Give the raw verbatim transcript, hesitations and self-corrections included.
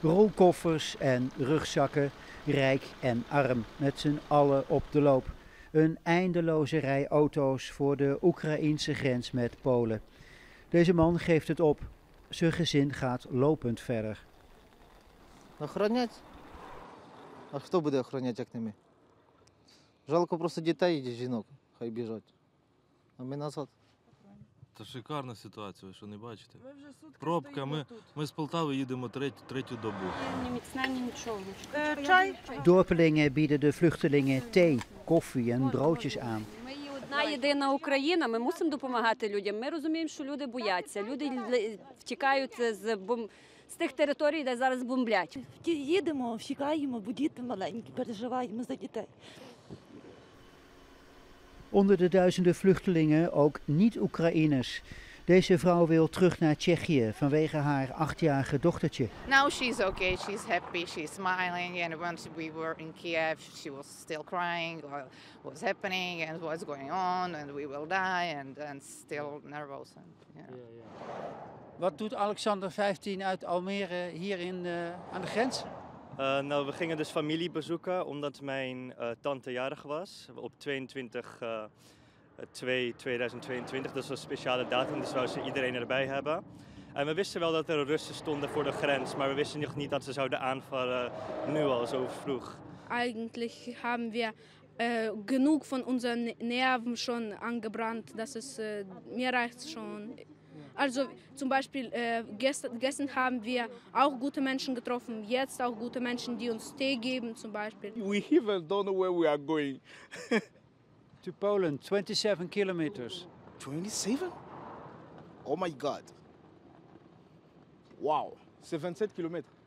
Rolkoffers en rugzakken, rijk en arm, met z'n allen op de loop. Een eindeloze rij auto's voor de Oekraïense grens met Polen. Deze man geeft het op. Zijn gezin gaat lopend verder. Охоронять? А хто буде охороняти, як не ми? Жалко просто дітей і жінок, хай біжать. А ми назад. Це шикарна ситуація, ви що не бачите? Ми вже сутки Пробка, ми, тут. ми з Полтави їдемо третю, третю добу. Ні міцна, ні нічого. Е, чай? Dorpelingen bieden de vluchtelingen thee, koffie en broodjes aan. Ми є одна єдина Україна, ми мусимо допомагати людям. Ми розуміємо, що люди бояться. Люди л- втікають з, бом... з тих територій, де зараз бомблять. Їдемо, втікаємо, бо діти маленькі, переживаємо за дітей. Onder de duizenden vluchtelingen ook niet-Oekraïners. Deze vrouw wil terug naar Tsjechië vanwege haar achtjarige dochtertje. Now she's okay, she's happy, she's smiling, and when we were in Kiev, she was still crying what was happening and what's going on, and we will die, and, and still nervous. And, yeah. Wat doet Alexander vijftien uit Almere hier in, uh, aan de grens? Uh, nou, we gingen dus familie bezoeken omdat mijn uh, tante jarig was op tweeëntwintig twee tweeduizend tweeëntwintig. Dat was een speciale datum, dus wou ze iedereen erbij hebben. En we wisten wel dat er Russen stonden voor de grens, maar we wisten nog niet dat ze zouden aanvallen nu al zo vroeg. Eigentlich haben wir äh, genug von unseren Nerven schon angebrannt, dass es äh, mir reicht schon. Also zum Beispiel äh, gestern, gestern haben wir auch gute Menschen getroffen, jetzt auch gute Menschen, die uns Tee geben zum Beispiel. We even don't know where we are going. To Poland, twenty-seven kilometers. twenty-seven? Oh my God. Wow, zevenenzeventig kilometer.